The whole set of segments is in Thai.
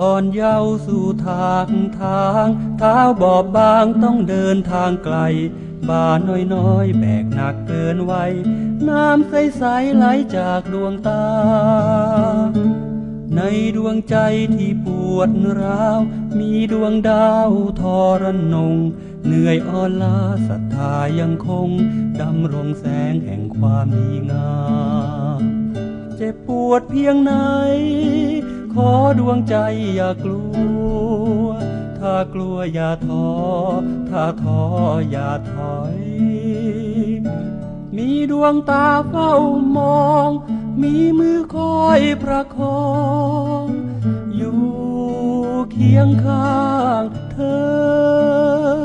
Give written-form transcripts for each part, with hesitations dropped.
อ่อนเยาว์สู่ทางเท้าบอบบางต้องเดินทางไกลบ่าน้อยแบกหนักเกินวัยน้ำใสๆไหลจากดวงตาในดวงใจที่ปวดร้าวมีดวงดาวทรนงเหนื่อยอ่อนล้าศรัทธายังคงดำรงแสงแห่งความดีงามเจ็บปวดเพียงไหนขอดวงใจอย่ากลัวถ้ากลัวอย่าท้อถ้าท้ออย่าถอยมีดวงตาเฝ้ามองมีมือคอยประคองอยู่เคียงข้างเธอ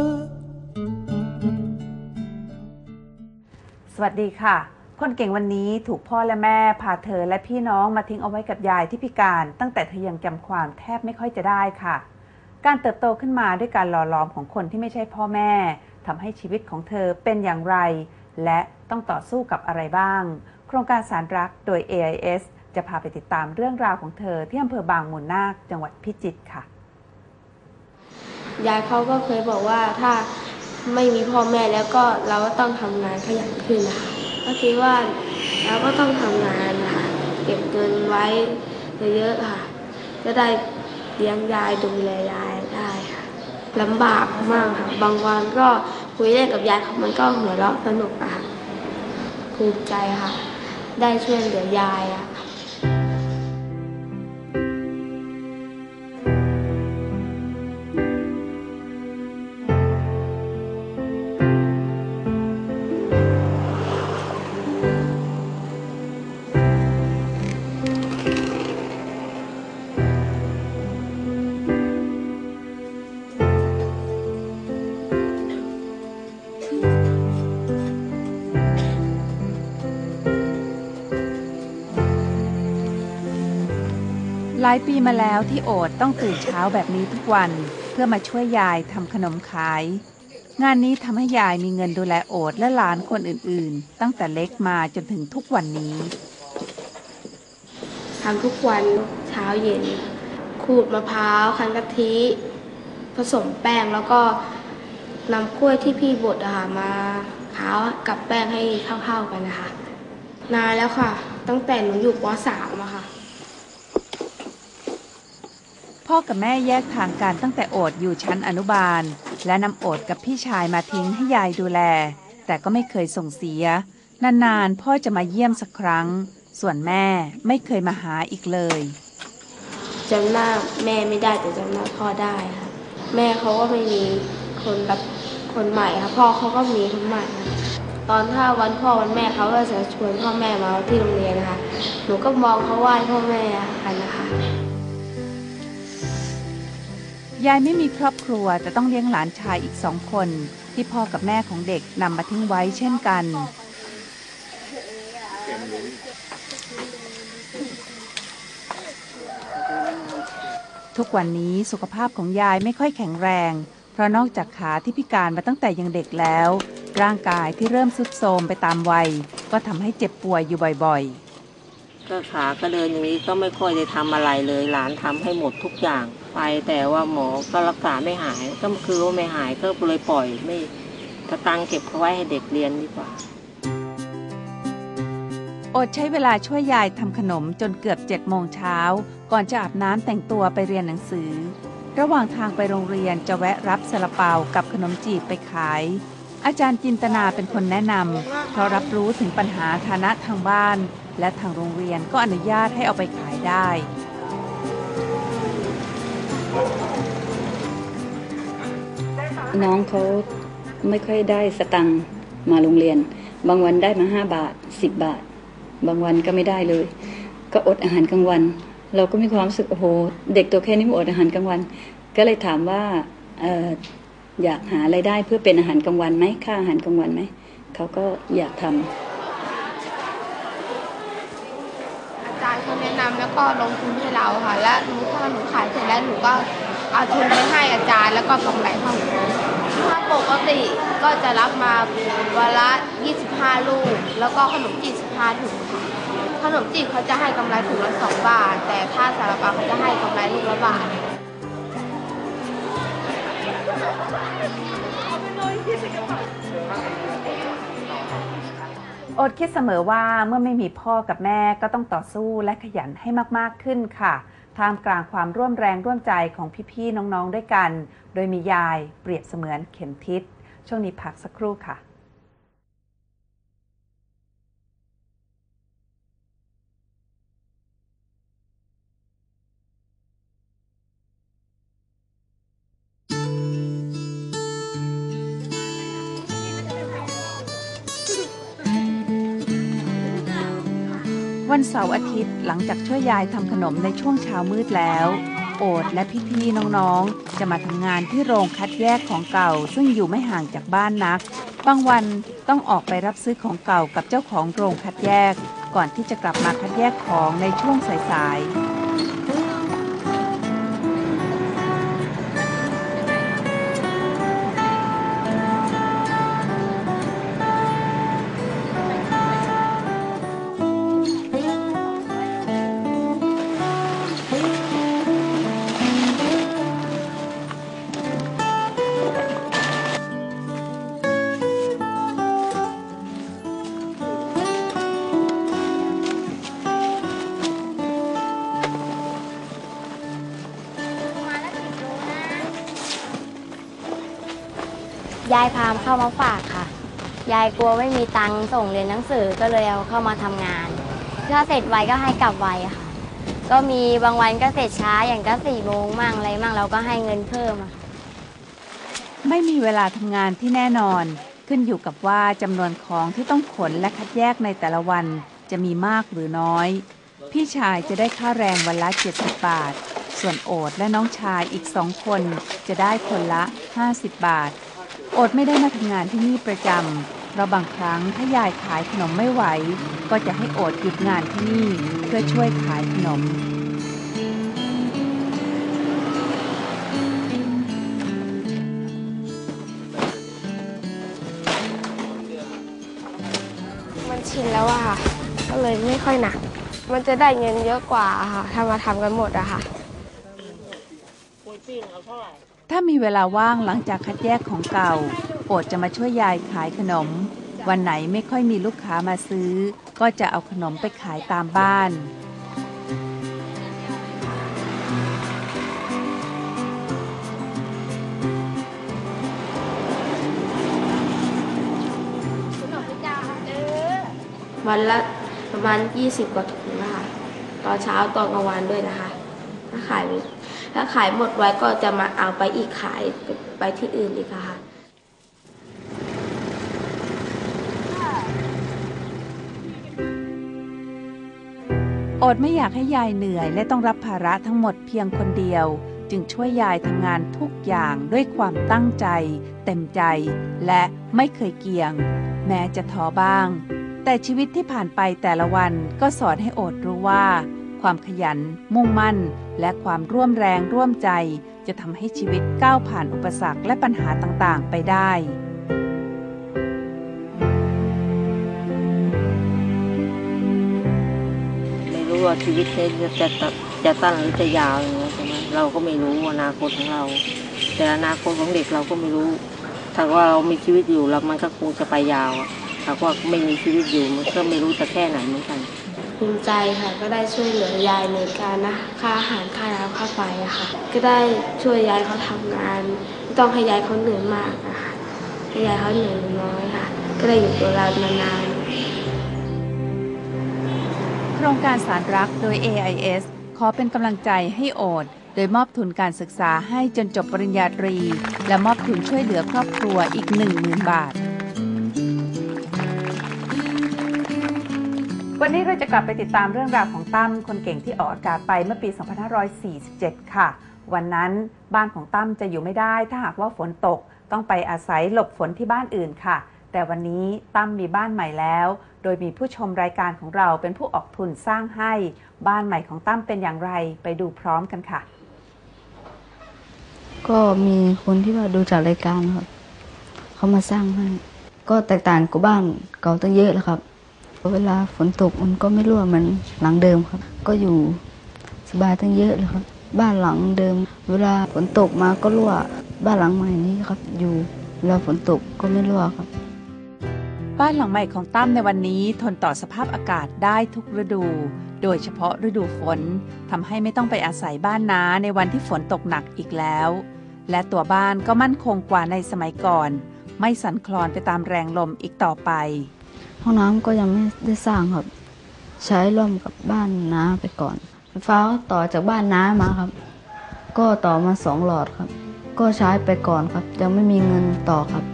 สวัสดีค่ะคนเก่งวันนี้ถูกพ่อและแม่พาเธอและพี่น้องมาทิ้งเอาไว้กับยายที่พิการตั้งแต่เธอยังจำความแทบไม่ค่อยจะได้ค่ะการเติบโตขึ้นมาด้วยการหล่อหลอมของคนที่ไม่ใช่พ่อแม่ทำให้ชีวิตของเธอเป็นอย่างไรและต้องต่อสู้กับอะไรบ้างโครงการสารรักโดย AIS จะพาไปติดตามเรื่องราวของเธอที่อำเภอบางมูลนาคจังหวัดพิจิตรค่ะยายเขาก็เคยบอกว่าถ้าไม่มีพ่อแม่แล้วก็เราก็ต้องทำงานขยันขึ้นนะคะก็คิดว่าเราก็ต้องทำงานนะคะเก็บเงินไว้เยอะๆค่ะจะได้เลี้ยงยายดูแลยายได้ค่ะลำบากมากค่ะบางวันก็คุยเล่นกับยายมันก็หัวเราะสนุกค่ะภูมิใจค่ะได้ช่วยเหลือยายค่ะหลายปีมาแล้วที่โอดต้องตื่นเช้าแบบนี้ทุกวันเพื่อมาช่วยยายทำขนมขายงานนี้ทำให้ยายมีเงินดูแลโอดและหลานคนอื่นๆตั้งแต่เล็กมาจนถึงทุกวันนี้ทำทุกวันเช้าเย็นขูดมะพร้าวคั้นกะทิผสมแป้งแล้วก็นำกล้วยที่พี่บดมาขาวกับแป้งให้เข้าๆกันนะคะนานแล้วค่ะตั้งแต่หนูอยู่ป.3 อะค่ะพ่อกับแม่แยกทางกันตั้งแต่โอดอยู่ชั้นอนุบาลและนำโอดกับพี่ชายมาทิ้งให้ยายดูแลแต่ก็ไม่เคยส่งเสียนานๆพ่อจะมาเยี่ยมสักครั้งส่วนแม่ไม่เคยมาหาอีกเลยจำหน้าแม่ไม่ได้แต่จำหน้าพ่อได้ค่ะแม่เขาก็ไม่มีคนรับคนใหม่ค่ะพ่อเขาก็มีคนใหม่ค่ะตอนถ้าวันพ่อวันแม่เขาก็จะชวนพ่อแม่มาที่โรงเรียนนะคะหนูก็มองเขาไหว้พ่อแม่กันนะคะยายไม่มีครอบครัวแต่ต้องเลี้ยงหลานชายอีก2 คนที่พ่อกับแม่ของเด็กนำมาทิ้งไว้เช่นกันทุกวันนี้สุขภาพของยายไม่ค่อยแข็งแรงเพราะนอกจากขาที่พิการมาตั้งแต่ยังเด็กแล้วร่างกายที่เริ่มทรุดโทรมไปตามวัยก็ทำให้เจ็บป่วยอยู่บ่อยๆก็ขาก็เดินอย่างนี้ก็ไม่ค่อยได้ทำอะไรเลยหลานทำให้หมดทุกอย่างไปแต่ว่าหมอก็รักษาไม่หายก็คือว่าไม่หายก็เลยปล่อยไม่ตะตังเก็บเขาไว้ให้เด็กเรียนดีกว่าโอดใช้เวลาช่วยยายทำขนมจนเกือบ7 โมงเช้าก่อนจะอาบน้ำแต่งตัวไปเรียนหนังสือระหว่างทางไปโรงเรียนจะแวะรับซาลาเปากับขนมจีบไปขายอาจารย์จินตนาเป็นคนแนะนำเพราะรับรู้ถึงปัญหาฐานะทางบ้านและทางโรงเรียนก็อนุญาตให้เอาไปขายได้น้องเขาไม่ค่อยได้สตังค์มาโรงเรียนบางวันได้มา5 บาท10 บาทบางวันก็ไม่ได้เลยก็อดอาหารกลางวันเราก็มีความรู้สึกโอ้โหเด็กตัวแค่นี้มาอดอาหารกลางวันก็เลยถามว่าอยากหารายได้เพื่อเป็นอาหารกลางวันไหมค่าอาหารกลางวันไหมเขาก็อยากทำอาจารย์เขาแนะนำแล้วก็ลงทุนให้เราค่ะและถ้าหนูขายเสร็จแล้วหนูก็เอาทุนไปให้อาจารย์แล้วก็กำไรของหนูถ้าปกติก็จะรับมาวันละ25 ลูกแล้วก็ขนมจีบ15 ถุงค่ะขนมจีบเขาจะให้กำไรถุงละ2 บาทแต่ถ้าซาลาเปาเขาจะให้กำไรลูกละ1 บาทโอดคิดเสมอว่าเมื่อไม่มีพ่อกับแม่ก็ต้องต่อสู้และขยันให้มากๆขึ้นค่ะท่ามกลางความร่วมแรงร่วมใจของพี่ๆน้องๆด้วยกัน โดยมียายเปรียบเสมือนเข็มทิศช่วงนี้พักสักครู่ค่ะวันเสาร์อาทิตย์หลังจากช่วยยายทำขนมในช่วงเช้ามืดแล้วโอดและพี่ๆน้องๆจะมาทำงานที่โรงคัดแยกของเก่าซึ่งอยู่ไม่ห่างจากบ้านนักบางวันต้องออกไปรับซื้อของเก่ากับเจ้าของโรงคัดแยกก่อนที่จะกลับมาคัดแยกของในช่วงสายๆยายพามเข้ามาฝากค่ะยายกลัวไม่มีตังค์ส่งเรียนหนังสือก็เลยเอาเข้ามาทำงานถ้าเสร็จไวก็ให้กลับไวค่ะก็มีบางวันก็เสร็จช้าอย่างก็4 โมงมั่งอะไรมั่งเราก็ให้เงินเพิ่มไม่มีเวลาทำงานที่แน่นอนขึ้นอยู่กับว่าจำนวนของที่ต้องขนและคัดแยกในแต่ละวันจะมีมากหรือน้อยพี่ชายจะได้ค่าแรงวันละ70 บาทส่วนโอดและน้องชายอีก2 คนจะได้คนละ50 บาทโอดไม่ได้มาทำงานที่นี่ประจำเพราะบางครั้งถ้ายายขายขนมไม่ไหวก็จะให้โอดหยุดงานที่นี่เพื่อช่วยขายขนมมันชินแล้วอะค่ะก็เลยไม่ค่อยหนักมันจะได้เงินเยอะกว่าค่ะถ้ามาทำกันหมดอะค่ะถ้ามีเวลาว่างหลังจากคัดแยกของเก่าโอดจะมาช่วยยายขายขนมวันไหนไม่ค่อยมีลูกค้ามาซื้อก็จะเอาขนมไปขายตามบ้านวันละประมาณ20 กว่าถุงนะคะตอนเช้าตอนกลางวันด้วยนะคะถ้าขายหมดไว้ก็จะมาเอาไปอีกขายไปที่อื่นอีกค่ะโอดไม่อยากให้ยายเหนื่อยและต้องรับภาระทั้งหมดเพียงคนเดียวจึงช่วยยายทำงานทุกอย่างด้วยความตั้งใจเต็มใจและไม่เคยเกี่ยงแม้จะท้อบ้างแต่ชีวิตที่ผ่านไปแต่ละวันก็สอนให้โอดรู้ว่าความขยันมุ่งมั่นและความร่วมแรงร่วมใจจะทำให้ชีวิตก้าวผ่านอุปสรรคและปัญหาต่างๆไปได้ไม่รู้ว่าชีวิตจะสั้นหรือจะยาวอย่างนี้ใช่ไหมเราก็ไม่รู้อนาคตของเราแต่อนาคตของเด็กเราก็ไม่รู้ถ้าว่าเรามีชีวิตอยู่แล้วมันก็คงจะไปยาวถ้าว่าไม่มีชีวิตอยู่มันก็ไม่รู้จะแค่ไหนเหมือนกันภูมิใจค่ะก็ได้ช่วยเหลือยายในการค่าอาหารค่าน้ำค่าไฟอะค่ะก็ได้ช่วยยายเขาทำงานไม่ต้องให้ยายเขาเหนื่อยมากนะคะให้ยายเขาเหนื่อยน้อยค่ะก็ได้อยู่ตัวเรานานๆโครงการสารรักโดย AIS ขอเป็นกำลังใจให้โอดโดยมอบทุนการศึกษาให้จนจบปริญญาตรีและมอบทุนช่วยเหลือครอบครัวอีก 10,000 บาทวันนี้เราจะกลับไปติดตามเรื่องราวของตั้มคนเก่งที่ออกอากาศไปเมื่อปี 2547 ค่ะวันนั้นบ้านของตั้มจะอยู่ไม่ได้ถ้าหากว่าฝนตกต้องไปอาศัยหลบฝนที่บ้านอื่นค่ะแต่วันนี้ตั้มมีบ้านใหม่แล้วโดยมีผู้ชมรายการของเราเป็นผู้ออกทุนสร้างให้บ้านใหม่ของตั้มเป็นอย่างไรไปดูพร้อมกันค่ะก็มีคนที่ว่าดูจากรายการครับเขามาสร้างให้ก็แตกต่างกับบ้านเก่าตั้งเยอะแล้วครับเวลาฝนตกมันก็ไม่รั่วเหมือนหลังเดิมครับก็อยู่สบายตั้งเยอะเลยครับบ้านหลังเดิมเวลาฝนตกมาก็รั่วบ้านหลังใหม่นี้ครับอยู่แล้วฝนตกก็ไม่รั่วครับบ้านหลังใหม่ของตั้มในวันนี้ทนต่อสภาพอากาศได้ทุกฤดู โดยเฉพาะฤดูฝนทำให้ไม่ต้องไปอาศัยบ้านน้าในวันที่ฝนตกหนักอีกแล้ว และตัวบ้านก็มั่นคงกว่าในสมัยก่อน ไม่สั่นคลอนไปตามแรงลมอีกต่อไปห้องน้ำก็ยังไม่ได้สร้างครับ ใช้ร่วมกับบ้านน้าไปก่อนไฟฟ้าก็ต่อจากบ้านน้ามาครับ ก็ต่อมา2 หลอดครับ ก็ใช้ไปก่อนครับยังไม่มีเงินต่อครับ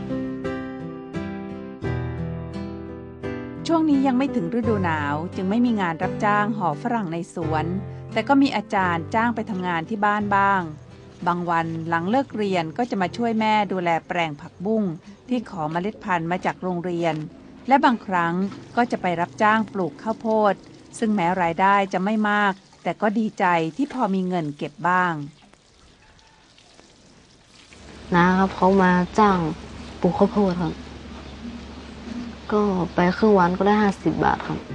ช่วงนี้ยังไม่ถึงฤดูหนาวจึงไม่มีงานรับจ้างห่อฝรั่งในสวน แต่ก็มีอาจารย์จ้างไปทำงานที่บ้านบ้าง บางวันหลังเลิกเรียนก็จะมาช่วยแม่ดูแลแปลงผักบุ้งที่ขอเมล็ดพันธุ์มาจากโรงเรียน และบางครั้งก็จะไปรับจ้างปลูกข้าวโพดซึ่งแม้รายได้จะไม่มากแต่ก็ดีใจที่พอมีเงินเก็บบ้างนะครับเขามาจ้างปลูกข้าวโพดครับ ก็ไปครึ่งวันก็ได้50 บาทครับ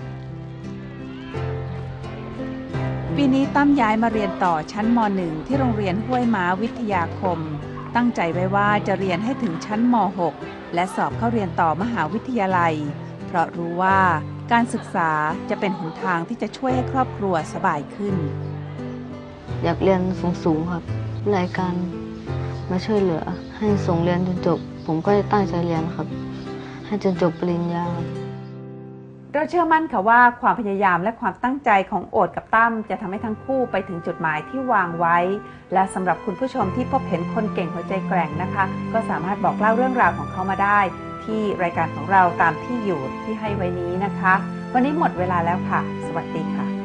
ปีนี้ตั้มย้ายมาเรียนต่อชั้นม .1 ที่โรงเรียนห้วยม้าวิทยาคมตั้งใจไว้ว่าจะเรียนให้ถึงชั้นม .6 และสอบเข้าเรียนต่อมหาวิทยาลัยเพราะรู้ว่าการศึกษาจะเป็นหนทางที่จะช่วยให้ครอบครัวสบายขึ้นอยากเรียนสูงๆครับรายการมาช่วยเหลือให้ส่งเรียนจนจบ ผมก็จะตั้งใจเรียนครับ ให้จนจบปริญญาครับเราเชื่อมั่นค่ะว่าความพยายามและความตั้งใจของโอดกับตั้มจะทำให้ทั้งคู่ไปถึงจุดหมายที่วางไว้ และสำหรับคุณผู้ชมที่พบเห็นคนเก่งหัวใจแกร่งนะคะก็สามารถบอกเล่าเรื่องราวของเขามาได้ที่รายการของเราตามที่อยู่ที่ให้ไว้นี้นะคะวันนี้หมดเวลาแล้วค่ะสวัสดีค่ะ